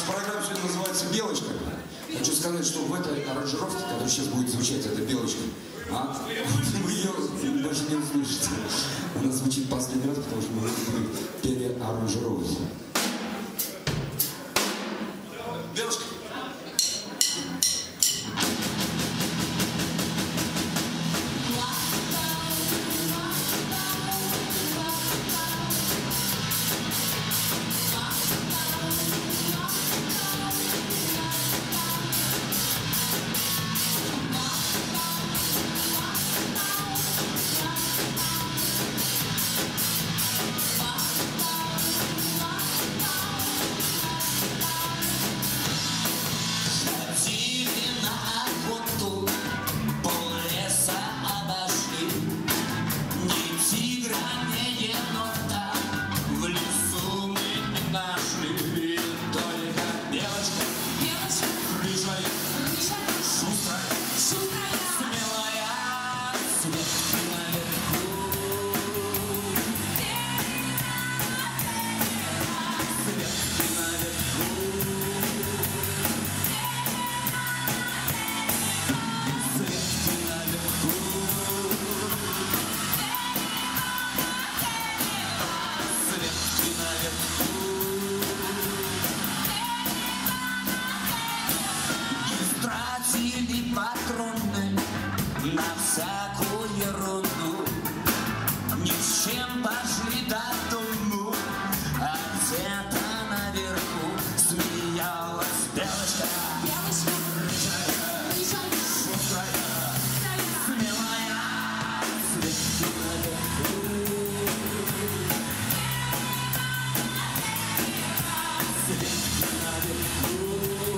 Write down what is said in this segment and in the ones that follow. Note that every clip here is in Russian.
Наша программа сегодня называется «Белочка». Хочу сказать, что в этой аранжировке, которая сейчас будет звучать, эта «Белочка», вы ее даже не услышите. Она звучит последний раз, потому что мы будем переаранжировывать. «Белочка». Патроны на всякую ерунду, ни с чем пошли додому, а где-то наверху смеялась Белочка. Белочка, рыжая, шустрая, смелая, светки наверху. Светки наверху.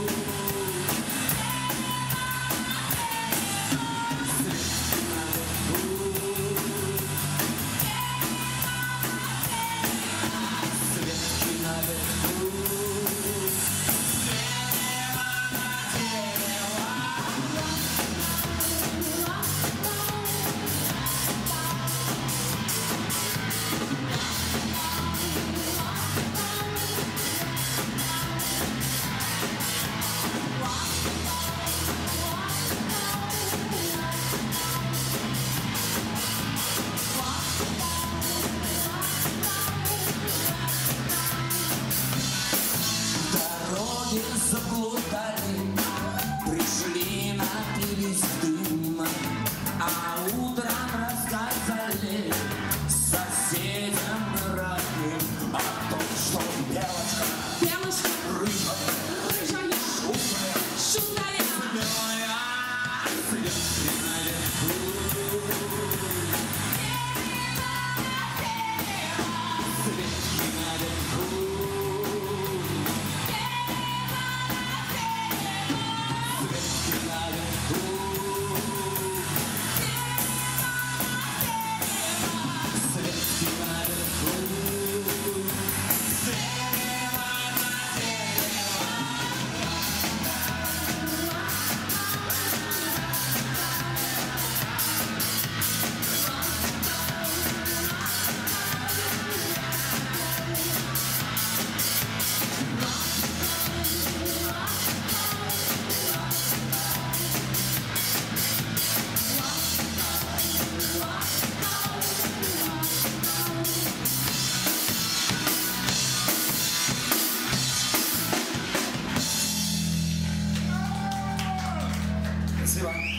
Заплутали, пришли, напились дыма, а утром рассказали соседям родным о том, что Белочка, Белочка, рыжая, шустрая, смелая, светки наверху. Светки наверху. Спасибо.